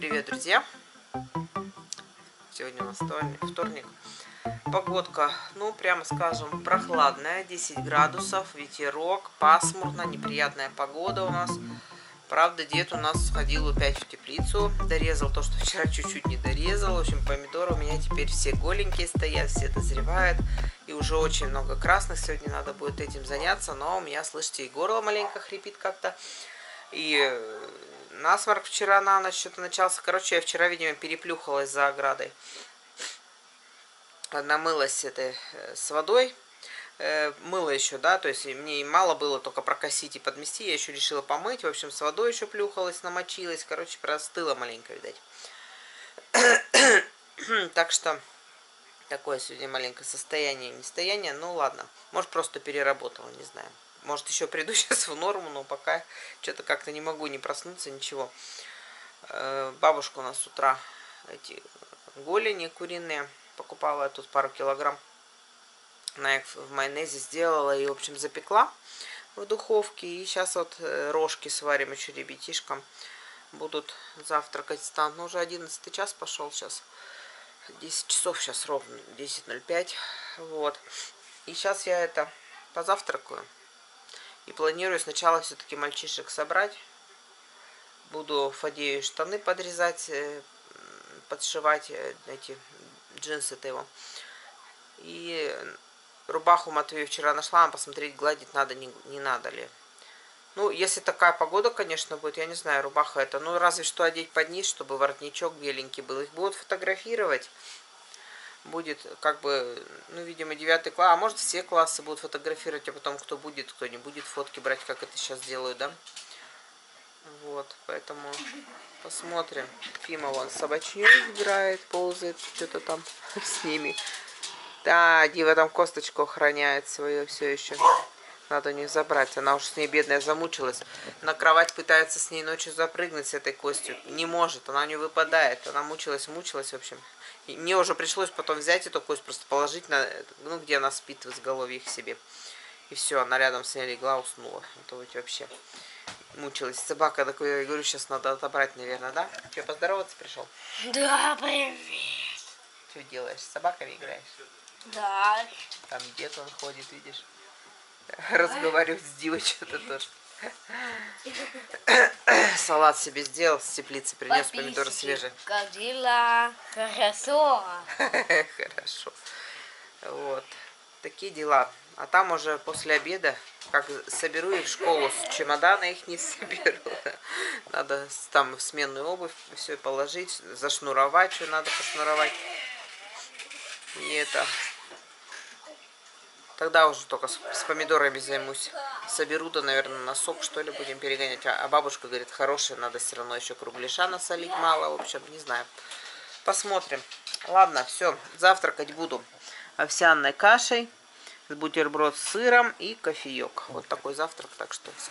Привет, друзья! Сегодня у нас вторник. Погодка, ну, прямо скажем, прохладная, 10 градусов, ветерок, пасмурно, неприятная погода у нас. Правда, дед у нас сходил опять в теплицу, дорезал то, что вчера чуть-чуть не дорезал. В общем, помидоры у меня теперь все голенькие стоят, все дозревают. И уже очень много красных. Сегодня надо будет этим заняться, но у меня, слышите, и горло маленько хрипит как-то. И насморк вчера на ночь что-то начался. Короче, я вчера, видимо, переплюхалась за оградой. Намылась с водой. Мыло еще, да, то есть мне мало было только прокосить и подмести. Я еще решила помыть. В общем, с водой еще плюхалась, намочилась. Короче, простыла маленько, видать. Так что такое сегодня маленькое состояние, нестояние. Ну ладно, может, просто переработала, не знаю. Может, еще приду сейчас в норму, но пока что-то как-то не могу не проснуться, ничего. Бабушка у нас с утра эти голени куриные покупала, я тут пару килограмм. Она их в майонезе сделала и, в общем, запекла в духовке. И сейчас вот рожки сварим еще ребятишкам. Будут завтракать, станут. Ну, уже 11 час пошел сейчас. 10 часов сейчас ровно, 10:05. Вот. И сейчас я позавтракаю. И планирую сначала все-таки мальчишек собрать. Буду Фадею штаны подрезать, подшивать эти джинсы-то его. И рубаху Матвею вчера нашла, посмотреть, гладить надо, не надо ли. Ну, если такая погода, конечно, будет, я не знаю, рубаха это. Ну, разве что одеть под низ, чтобы воротничок беленький был. Их будут фотографировать. Будет как бы, ну, видимо, 9 класс, а может, все классы будут фотографировать, а потом кто будет, кто не будет фотки брать, как это сейчас делают, да? Вот, поэтому посмотрим. Фима вон собачью играет, ползает, что-то там с ними. Да, Дива там косточку охраняет свою все еще. Надо у них забрать. Она уже с ней, бедная, замучилась. На кровать пытается с ней ночью запрыгнуть с этой костью. Не может, она не выпадает. Она мучилась, в общем. И мне уже пришлось потом взять эту кость, просто положить на, ну, где она спит, в изголовье их себе. И все, она рядом с ней легла, уснула. Это вот вообще мучилась. Собака такой, я говорю, сейчас надо отобрать, наверное, да? Че, поздороваться пришел? Да, привет. Что делаешь? С собаками играешь? Да. Там дед он ходит, видишь? Разговаривать с Дивой что-то тоже. Салат себе сделал, с теплицы принес, помидоры свежие. Как дела? Хорошо. Хорошо. Вот. Такие дела. А там уже после обеда, как соберу их в школу, с чемодана их не соберу. Надо там в сменную обувь все положить, зашнуровать, что надо пошнуровать. И это... Тогда уже только с помидорами займусь. Соберу-то, наверное, на сок, что ли, будем перегонять. А бабушка говорит, хорошая, надо все равно еще кругляша насолить мало. В общем, не знаю. Посмотрим. Ладно, все, завтракать буду овсяной кашей, бутерброд с сыром и кофеек. Вот такой завтрак, так что все.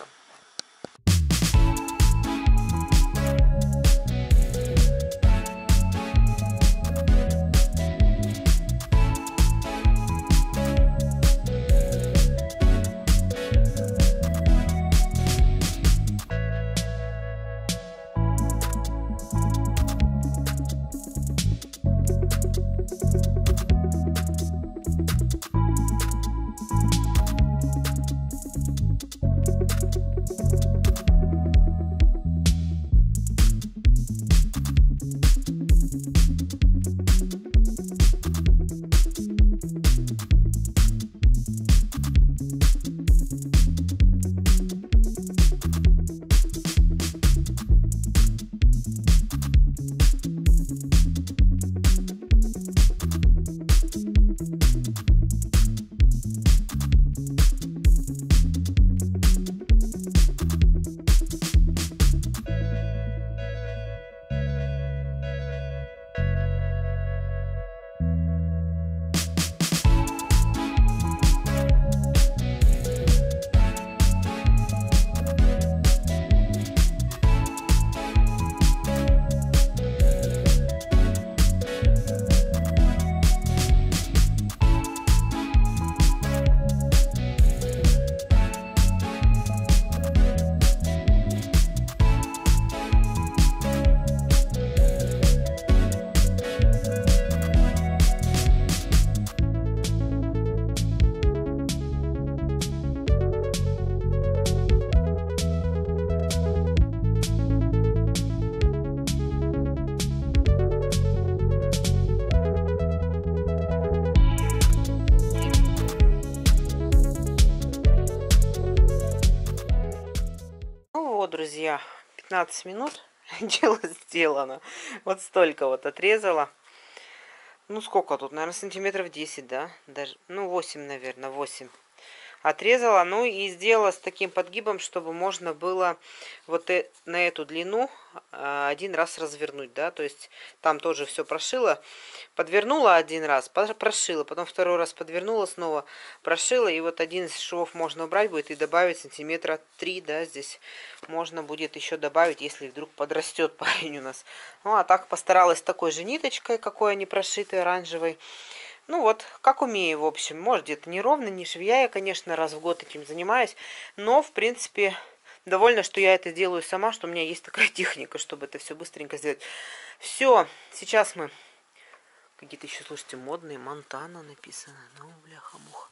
друзья, 15 минут. Дело сделано. Вот столько вот отрезала. Ну, сколько тут? Наверное, сантиметров 10, да? Даже, ну, 8, наверное, 8. Отрезала, ну и сделала с таким подгибом, чтобы можно было вот на эту длину один раз развернуть, да, то есть там тоже все прошила, подвернула один раз, прошила, потом второй раз подвернула снова, прошила, и вот один из швов можно убрать будет и добавить сантиметра 3, да, здесь можно будет еще добавить, если вдруг подрастет парень у нас. Ну, а так постаралась такой же ниточкой, какой они прошитой, оранжевой. Ну вот, как умею, в общем. Может, где-то неровно, не швея. Я, конечно, раз в год этим занимаюсь. Но, в принципе, довольна, что я это делаю сама, что у меня есть такая техника, чтобы это все быстренько сделать. Все, сейчас мы... Какие-то еще, слушайте, модные. Монтана написано. Ну, бляха-муха.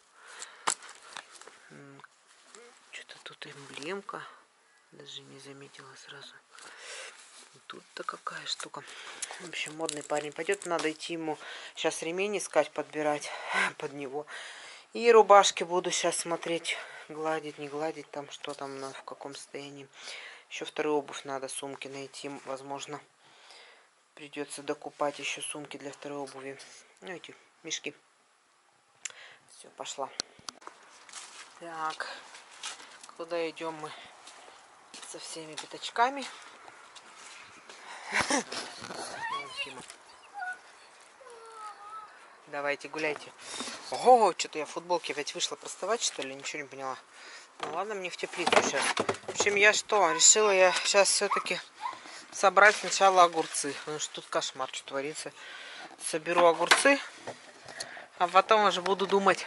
Что-то тут эмблемка. Даже не заметила сразу. Тут-то какая штука. В общем, модный парень пойдет. Надо идти ему сейчас ремень искать, подбирать под него. И рубашки буду сейчас смотреть, гладить, не гладить, там что там у нас, в каком состоянии. Еще вторую обувь надо, сумки найти, возможно. Придется докупать еще сумки для второй обуви. Ну, эти мешки. Все, пошла. Так, куда идем мы со всеми пятачками? Давайте, гуляйте. Ого, что-то я в футболке опять вышла простывать, что ли? Ничего не поняла. Ну ладно, мне в теплицу сейчас. В общем, я что? Решила я сейчас все-таки собрать сначала огурцы. Потому что тут кошмар, что творится. Соберу огурцы, а потом уже буду думать,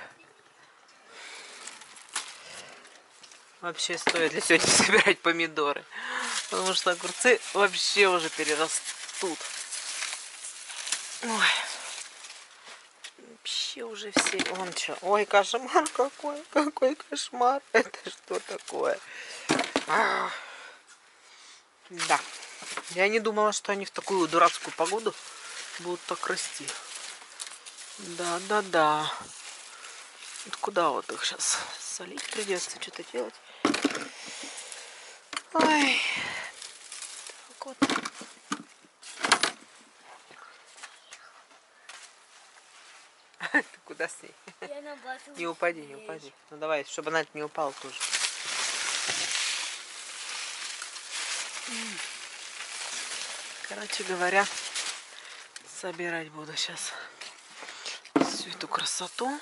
вообще стоит ли сегодня собирать помидоры. Потому что огурцы вообще уже перерастут. Ой. Вообще уже все. Вон что. Ой, кошмар какой. Какой кошмар. Это что такое? Да. Я не думала, что они в такую дурацкую погоду будут так расти. Да. Вот куда вот их сейчас солить придется, что-то делать. Ой. Так вот. Ты куда с ней? Я на бату. Не упади, не упади. Ну давай, чтобы она не упала тоже. Короче говоря, собирать буду сейчас всю эту красоту.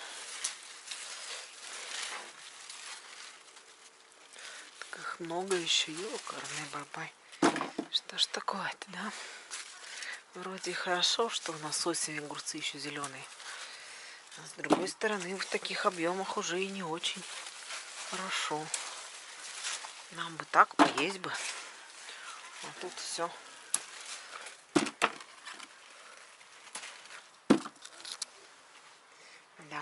Так их много еще, ёкарный бабай. Что ж такое-то, да? Вроде хорошо, что у нас осень, огурцы еще зеленые. А с другой стороны, в таких объемах уже и не очень хорошо. Нам бы так поесть бы. А тут все. Да.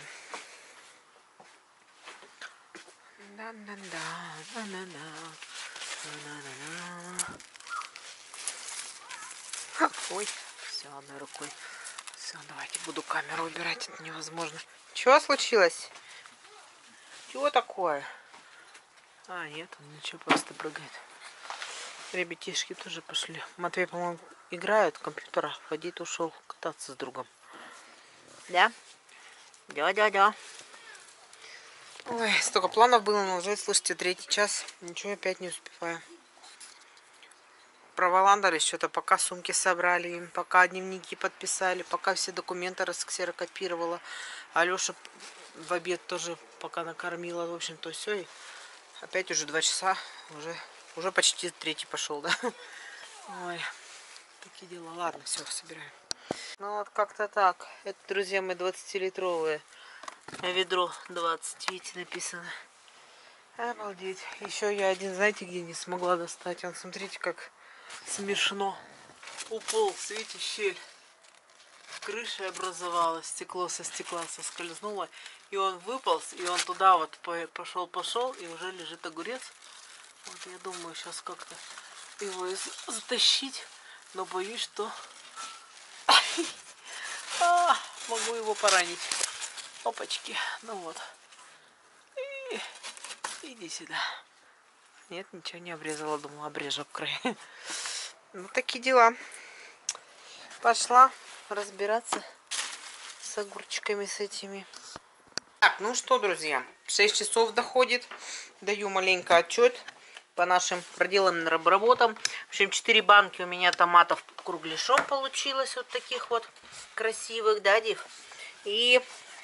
Ой, все, одной рукой. Все, давайте буду камеру убирать, это невозможно. Чего случилось? Чего такое? А, нет, он ничего, просто прыгает. Ребятишки тоже пошли. Матвей, по-моему, играет в компьютера. Водит, ушел кататься с другом. Да? Да. Ой, столько планов было, но уже, слушайте, 3-й час. Ничего, опять не успеваю. Проволандались что-то, пока сумки собрали им, пока дневники подписали, пока все документы расксерокопировала. Алеша в обед тоже пока накормила, в общем-то, все. И опять уже 2 часа, уже почти 3-й пошел, да? Ой, такие дела. Ладно, все, собираем. Ну вот как-то так. Это, друзья мои, 20-литровые. Ведро 20, видите, написано. Обалдеть. Еще я один, знаете, где не смогла достать. Он, смотрите, как смешно. Уполз, видите, щель. Крыша образовалась, стекло со стекла соскользнуло. И он выполз, и он туда вот пошел, и уже лежит огурец. Вот я думаю, сейчас как-то его затащить. Но боюсь, что могу его поранить. Опачки. Ну вот. Иди сюда. Нет, ничего не обрезала. Думала, обрежу край. Вот такие дела. Пошла разбираться с огурчиками с этими. Так, ну что, друзья, 6 часов доходит. Даю маленько отчет по нашим проделанным работам. В общем, 4 банки у меня томатов кругляшом получилось. Вот таких вот красивых, да, Див? И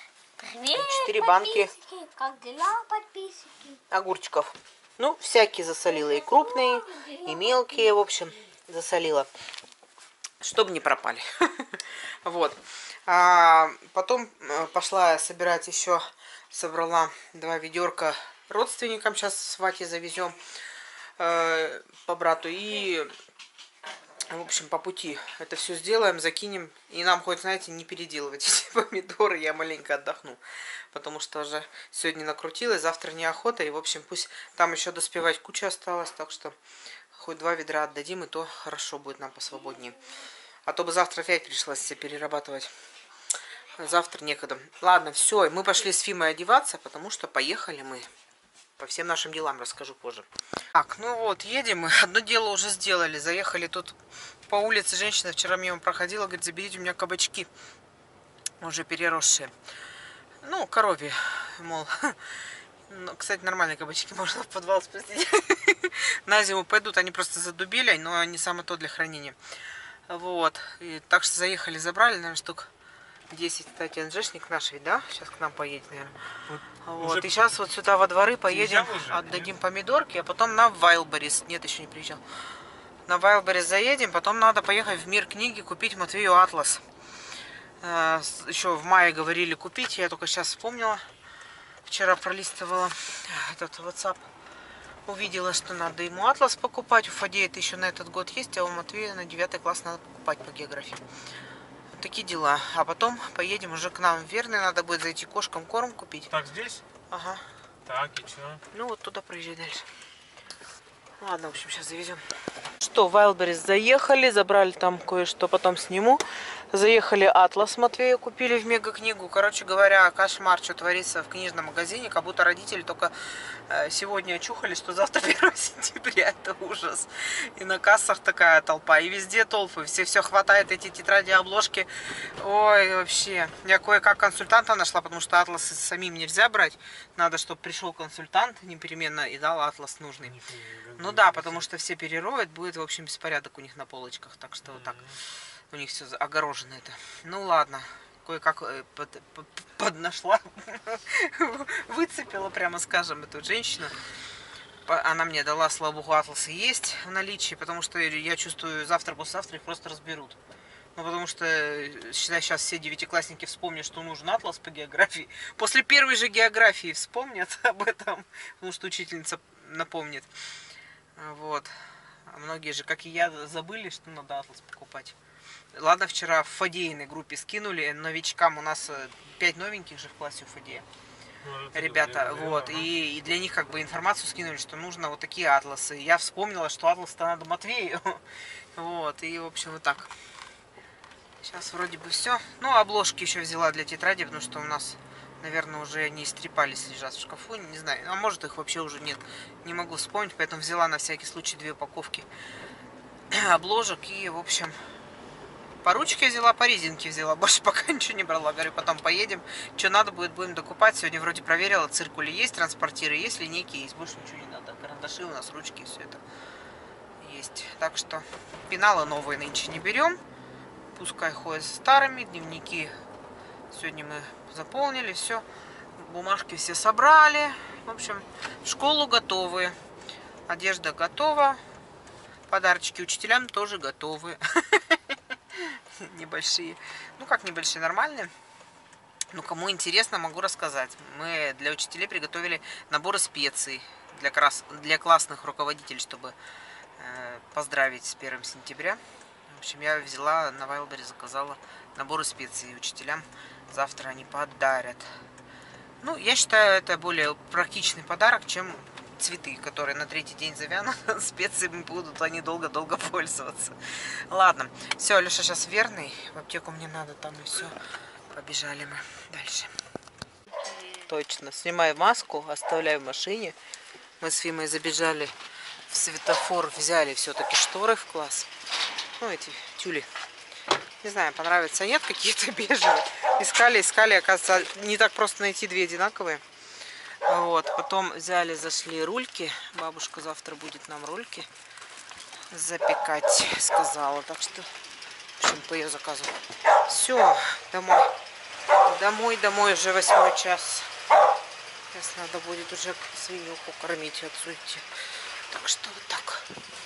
4 банки как дела, подписчики? огурчиков. Ну, всякие засолила. И крупные, и мелкие, в общем, засолила. Чтобы не пропали. Вот. А потом пошла собирать еще. Собрала 2 ведерка родственникам. Сейчас с Вати завезем по брату. И, в общем, по пути это все сделаем, закинем. И нам хоть, знаете, не переделывать эти помидоры. Я маленько отдохну. Потому что уже сегодня накрутилась, завтра неохота. И, в общем, пусть там еще доспевать куча осталось. Так что хоть 2 ведра отдадим, и то хорошо будет нам посвободнее. А то бы завтра опять пришлось все перерабатывать. Завтра некогда. Ладно, все, мы пошли с Фимой одеваться, потому что поехали мы. По всем нашим делам расскажу позже. Так, ну вот, едем мы. Одно дело уже сделали. Заехали тут по улице. Женщина вчера мимо проходила, говорит, заберите у меня кабачки. Уже переросшие. Ну, коровьи, мол. Ну, кстати, нормальные кабачки можно в подвал спустить. На зиму пойдут, они просто задубели, но они самое то для хранения. Вот. И так что заехали, забрали, наверное, штук 10. Кстати, НЖшник наш ведь, да? Сейчас к нам поедет, наверное. Вот. И сейчас вот сюда во дворы поедем, отдадим помидорки, а потом на Вайлберрис. Нет, еще не приезжал. На Вайлберрис заедем, потом надо поехать в Мир книги, купить Матвею атлас. Еще в мае говорили купить, я только сейчас вспомнила. Вчера пролистывала этот WhatsApp. Увидела, что надо ему атлас покупать. У Фадея это еще на этот год есть, а у Матвея на 9 класс надо покупать по географии. Вот такие дела. А потом поедем уже к нам в Верный. Надо будет зайти кошкам корм купить. Так, здесь? Ага. Так, и что? Ну вот туда проезжай дальше. Ладно, в общем, сейчас завезем. Что, в Вайлберрис заехали, забрали там кое-что, потом сниму. Заехали атлас Матвею, купили в Мегакнигу. Короче говоря, кошмар, что творится в книжном магазине. Как будто родители только сегодня очухались, что завтра 1 сентября. Это ужас. И на кассах такая толпа, и везде толпы. Все хватает, эти тетради, обложки. Ой, вообще. Я кое-как консультанта нашла, потому что атласы самим нельзя брать. Надо, чтобы пришел консультант непременно и дал атлас нужный. Ну да, потому что все перероют, будет, в общем, беспорядок у них на полочках. Так что вот так. У них все огорожено это. Ну ладно. Кое-как поднашла. Выцепила, прямо скажем, эту женщину. Она мне дала, слава богу, атласы есть в наличии, потому что я чувствую, завтра-послезавтра их просто разберут. Ну, потому что, считай, сейчас все 9-классники вспомнят, что нужен атлас по географии. После первой же географии вспомнят об этом, потому что учительница напомнит. Вот. А многие же, как и я, забыли, что надо атлас покупать. Ладно, вчера в Фадеиной группе скинули новичкам. У нас 5 новеньких же в классе у Фадея. Ребята, вот. И для них как бы информацию скинули, что нужно вот такие атласы. Я вспомнила, что атлас-то надо Матвею. Вот. И, в общем, вот так. Сейчас вроде бы все. Ну, обложки еще взяла для тетради, потому что у нас, наверное, уже они истрепались, лежат в шкафу. Не знаю. А может, их вообще уже нет. Не могу вспомнить. Поэтому взяла на всякий случай 2 упаковки обложек. И, в общем... По ручке взяла, по резинке взяла. Больше пока ничего не брала. Говорю, потом поедем. Что надо будет, будем докупать. Сегодня вроде проверила, циркули есть, транспортиры есть, линейки есть. Больше ничего не надо. Карандаши у нас, ручки, все это есть. Так что пеналы новые нынче не берем. Пускай ходят старыми. Дневники сегодня мы заполнили. Все. Бумажки все собрали. В общем, в школу готовы. Одежда готова. Подарочки учителям тоже готовы. Небольшие. Ну, как небольшие, нормальные. Ну, кому интересно, могу рассказать. Мы для учителей приготовили наборы специй для классных руководителей, чтобы поздравить с 1 сентября. В общем, я взяла на Вайлберрис, заказала наборы специй учителям. Завтра они подарят. Ну, я считаю, это более практичный подарок, чем цветы, которые на 3-й день завянут. Специями будут они долго-долго пользоваться. Ладно. Все, Алеша сейчас верный. В аптеку мне надо там, и все. Побежали мы дальше. Точно. Снимаю маску, оставляю в машине. Мы с Фимой забежали в светофор взяли все-таки шторы в класс. Ну, эти тюли. Не знаю, понравится, нет, какие-то бежевые. Искали, оказывается, не так просто найти две одинаковые. Вот, потом взяли, зашли рульки. Бабушка завтра будет нам рульки запекать, сказала. Так что, в общем, по ее заказу. Все, домой. Домой, уже 8 час. Сейчас надо будет уже свинюху кормить и отцу идти. Так что вот так.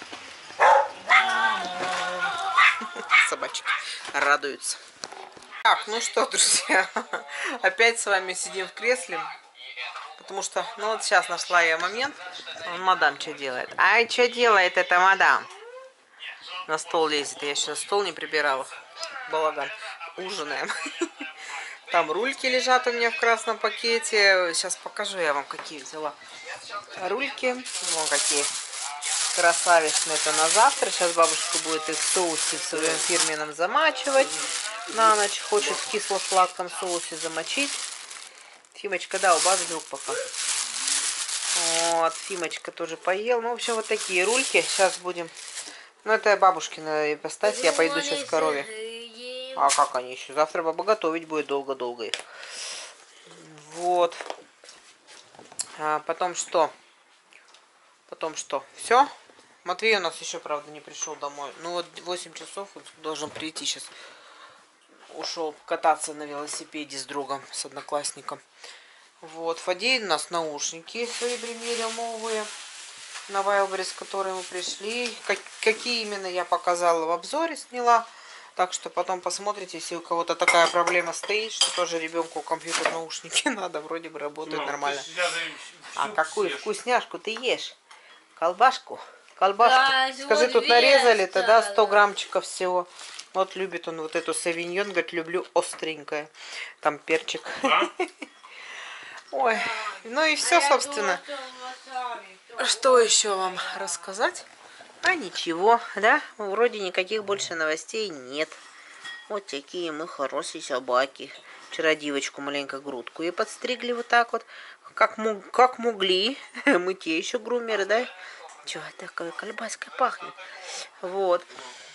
Собачки радуются. Так, ну что, друзья, опять с вами сидим в кресле. Потому что, ну вот сейчас нашла я момент. Мадам что делает? Ай, что делает эта мадам? На стол лезет. Я еще на стол не прибирала. Балаган. Ужинаем. Там рульки лежат у меня в красном пакете. Сейчас покажу я вам, какие взяла рульки. Вон какие красавичные. Это на завтра. Сейчас бабушка будет их в соусе в своем фирменном замачивать. На ночь хочет в кисло-сладком соусе замочить. Фимочка, да, убавь звук пока. Вот, Фимочка тоже поел. Ну, в общем, вот такие рульки. Сейчас будем... Ну, это бабушкина ипостась. Я пойду сейчас к корове. А как они еще? Завтра баба готовить будет долго-долго их. Вот. А потом что? Все? Матвей у нас еще, правда, не пришел домой. Ну, вот 8 часов он должен прийти сейчас. Ушел кататься на велосипеде с другом, с одноклассником. Вот, Фадей у нас наушники свои примерил новые на Wildberries, которые мы пришли. Какие именно я показала в обзоре, сняла. Так что потом посмотрите, если у кого-то такая проблема стоит, что тоже ребенку компьютер наушники надо, вроде бы работает нормально. А какую вкусняшку ты ешь? Колбашку? Да, скажи, тут нарезали тогда 100 граммчиков всего. Вот любит он вот эту савиньон, говорит, люблю остренькое. Там перчик. Да? Ой, ну и все, собственно. Что еще вам рассказать? А ничего, да? Вроде никаких больше новостей нет. Вот такие мы хорошие собаки. Вчера девочку маленько грудку и подстригли вот так вот. Как могли. Мы те еще грумеры, да? Чего такое колбаской пахнет? Вот.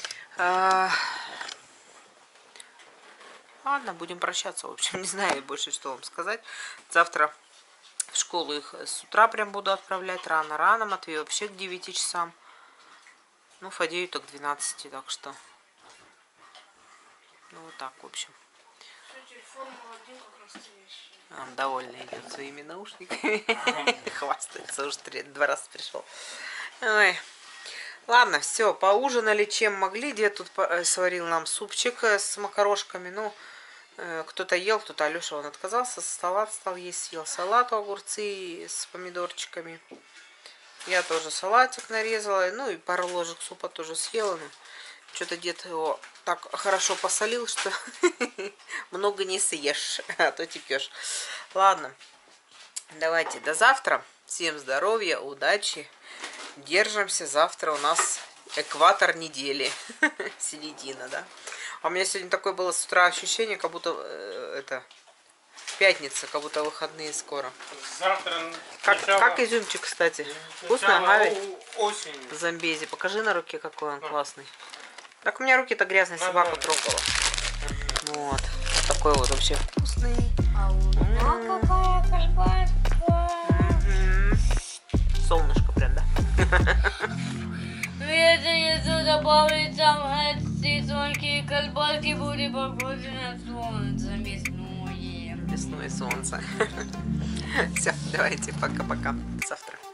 Ладно, будем прощаться. В общем, не знаю больше, что вам сказать. Завтра в школу их с утра прям буду отправлять рано-рано. Матвей вообще к 9 часам. Ну, Фадею так к 12, так что... Ну, вот так, в общем. Он довольно идет своими наушниками. Хвастается, уже 2 раза пришел. Ой. Ладно, все, поужинали чем могли. Дед тут сварил нам супчик с макарошками. Ну, кто-то ел, кто-то Алеша, он отказался. Салат стал есть, съел салат, огурцы с помидорчиками. Я тоже салатик нарезала. Ну, и пару ложек супа тоже съела. Что-то дед его так хорошо посолил, что много не съешь, а то текешь. Ладно, давайте до завтра. Всем здоровья, удачи. Держимся. Завтра у нас экватор недели. Середина, да? А у меня сегодня такое было с утра ощущение, как будто это пятница, как будто выходные скоро. Завтра. Как изюмчик, кстати. Вкусно, Гави? Замбези. Покажи на руке, какой он классный. Так у меня руки-то грязные, собака трогала. Вот. Вот такой вот вообще вкусный. Какая колбаска. Солнышко прям, да? Ну если не добавить там эти тонкие колбаски, будет похоже на солнце мясное. Мясное солнце. Все, давайте, пока-пока. Завтра.